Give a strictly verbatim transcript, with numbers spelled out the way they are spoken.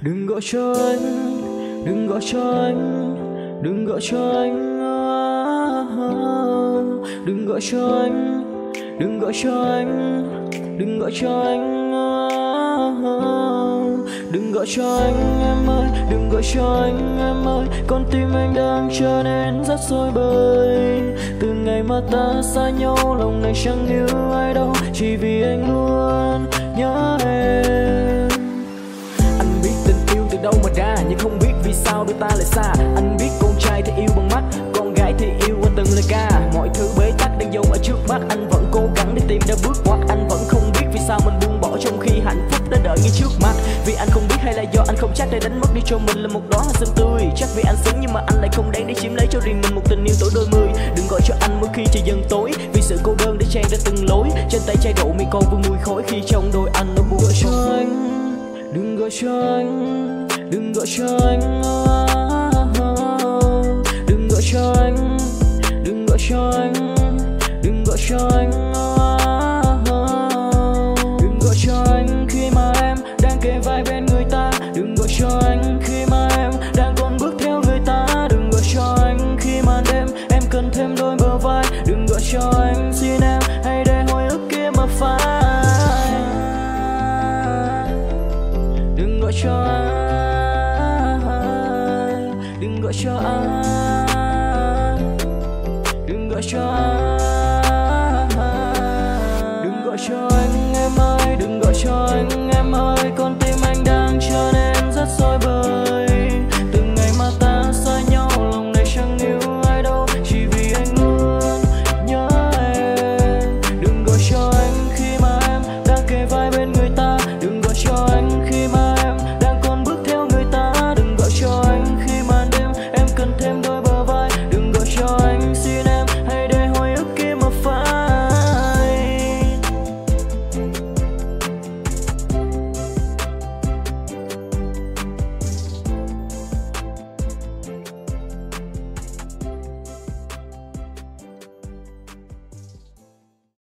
Đừng gọi cho anh, đừng gọi cho anh, đừng gọi cho anh, đừng gọi cho anh, đừng gọi cho anh, đừng gọi cho anh, đừng gọi cho anh em ơi, đừng gọi cho anh em ơi, con tim anh đang trở nên rất rối bời. Từ ngày mà ta xa nhau, lòng này chẳng yêu ai đâu, chỉ vì anh luôn nhớ em. Anh biết tình yêu từ đâu mà ra, nhưng không biết vì sao đôi ta lại xa. Anh biết con trai thì yêu bằng mắt, con gái thì yêu qua từng lời ca. Mọi thứ bế tắc đang dông ở trước mắt, anh vẫn cố gắng để tìm ra bước ngoặt. Anh vẫn không biết vì sao mình buông bỏ trong khi hạnh phúc đã đợi ngay trước mắt. Vì anh không biết hay là do anh không chắc để đánh mất đi cho mình là một đóa hoa xinh tươi. Chắc vì anh xứng nhưng mà anh lại không đáng để chiếm lấy cho riêng mình một tình yêu tuổi đôi mươi. Đừng gọi cho anh mỗi khi trời dần tối, vì sự cô đơn để chen ra từng lối. Trên tay chai rượu mi con vương mùi khói khi trong đôi anh nó buồn. Gọi cho anh, đừng gọi cho anh, đừng gọi cho anh, đừng gọi cho anh, đừng gọi cho anh, đừng gọi cho anh, đừng gọi cho anh khi mà em đang kề vai bên người ta. Đừng gọi cho anh khi mà em đang còn bước theo người ta. Đừng gọi cho anh khi màn đêm em cần thêm đôi bờ vai. Đừng gọi cho anh, xin em hãy để hồi ức kia mà phai. Đừng gọi cho anh, đừng gọi cho anh, đừng gọi cho anh.